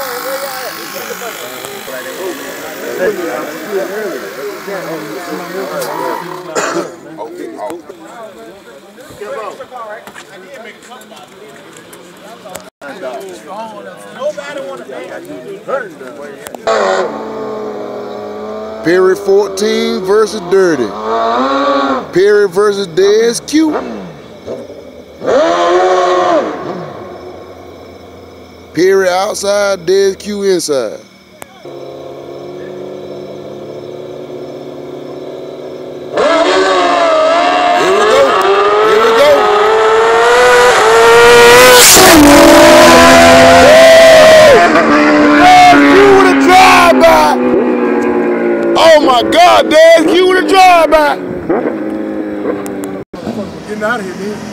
Perry 14 versus Dirty. Perry versus Dez Q. Perry outside, Dez Q inside. Here we go. Here we go. Dez Q with a drive-by. Oh my God, Dez Q with a drive-by. Getting out of here, man.